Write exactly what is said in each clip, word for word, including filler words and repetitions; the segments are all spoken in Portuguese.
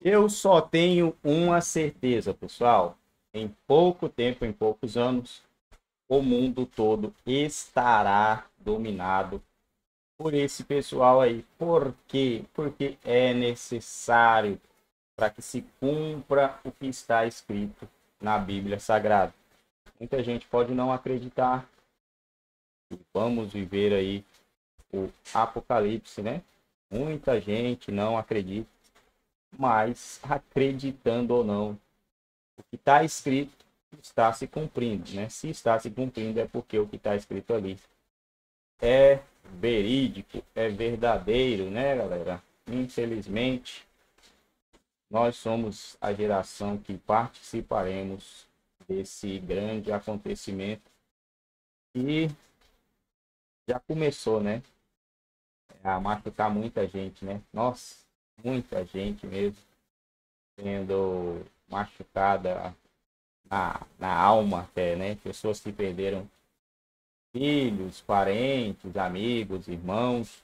Eu só tenho uma certeza, pessoal. Em pouco tempo, em poucos anos, o mundo todo estará dominado por esse pessoal aí. Por quê? Porque é necessário para que se cumpra o que está escrito na Bíblia Sagrada. Muita gente pode não acreditar. Vamos viver aí o Apocalipse, né? Muita gente não acredita, mas acreditando ou não, o que está escrito está se cumprindo, né? Se está se cumprindo é porque o que está escrito ali é verídico, é verdadeiro, né, galera? Infelizmente, nós somos a geração que participaremos desse grande acontecimento e já começou, né? A machucar muita gente, né? Nossa, muita gente mesmo sendo machucada na, na alma até, né? Pessoas que perderam filhos, parentes, amigos, irmãos.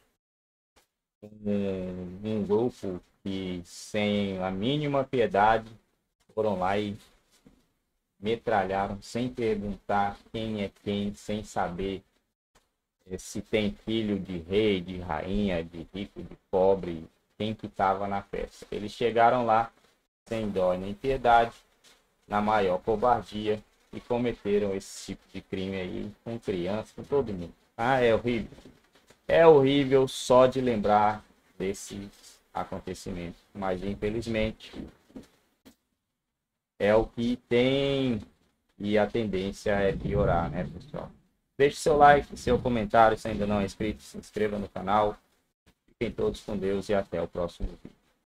Um, um grupo que, sem a mínima piedade, foram lá e metralharam sem perguntar quem é quem, sem saber se tem filho de rei, de rainha, de rico, de pobre, quem que estava na festa. Eles chegaram lá sem dó nem piedade, na maior covardia, e cometeram esse tipo de crime aí com crianças, com todo mundo. Ah, é horrível. É horrível só de lembrar desses acontecimentos, mas infelizmente é o que tem e a tendência é piorar, né, pessoal? Deixe seu like, seu comentário, se ainda não é inscrito, se inscreva no canal. Fiquem todos com Deus e até o próximo vídeo.